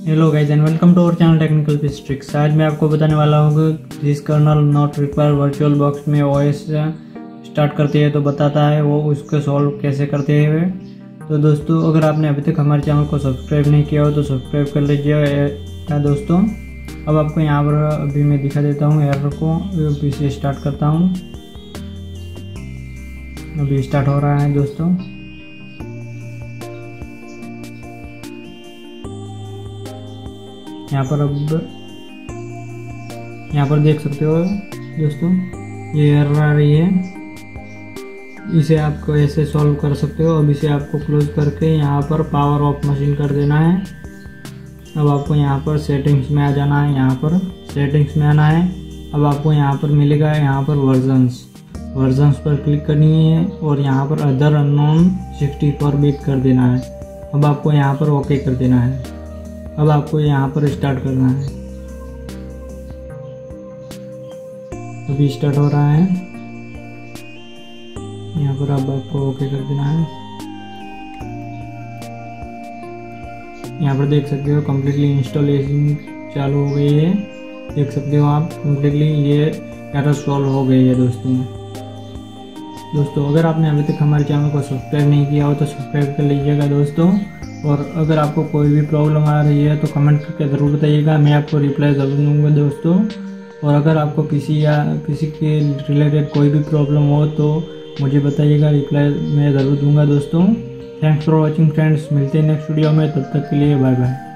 Hello guys and welcome to our channel technical tricks. आज मैं आपको बताने वाला हूँ कि this kernel not require virtual box में ओएस स्टार्ट करते हैं तो बताता है वो उसको सॉल्व कैसे करते हैं। तो दोस्तों अगर आपने अभी तक हमारे चैनल को सब्सक्राइब नहीं किया हो तो सब्सक्राइब कर लीजिए दोस्तों। अब आपको यहाँ पर अभी मैं दिखा देता हूँ एरर को। अभी से स्टार्ट करता हूँ, अभी स्टार्ट हो रहा है दोस्तों। यहाँ पर देख सकते हो दोस्तों ये एरर आ रही है। इसे आपको ऐसे सॉल्व कर सकते हो। अब इसे आपको क्लोज करके यहाँ पर पावर ऑफ मशीन कर देना है। अब आपको यहाँ पर सेटिंग्स में आ जाना है। यहाँ पर सेटिंग्स में आना है। अब आपको यहाँ पर मिलेगा यहाँ पर वर्जन्स पर क्लिक करनी है और यहाँ पर अदर अननोन 64 बिट कर देना है। अब आपको यहाँ पर ओके कर देना है। अब आपको यहाँ पर स्टार्ट करना है। अभी स्टार्ट हो रहा है। यहाँ पर अब आपको ओके कर देना है। यहाँ पर देख सकते हो कम्प्लीटली इंस्टॉलेशन चालू हो गई है। देख सकते हो आप कम्प्लीटली ये एरर सॉल्व हो गई है दोस्तों। अगर आपने अभी तक हमारे चैनल को सब्सक्राइब नहीं किया हो तो सब्सक्राइब कर लीजिएगा दोस्तों। और अगर आपको कोई भी प्रॉब्लम आ रही है तो कमेंट करके ज़रूर बताइएगा, मैं आपको रिप्लाई ज़रूर दूँगा दोस्तों। और अगर आपको किसी के रिलेटेड कोई भी प्रॉब्लम हो तो मुझे बताइएगा, रिप्लाई मैं ज़रूर दूँगा दोस्तों। थैंक्स फॉर वॉचिंग फ्रेंड्स, मिलते हैं नेक्स्ट वीडियो में, तब तक के लिए बाय बाय।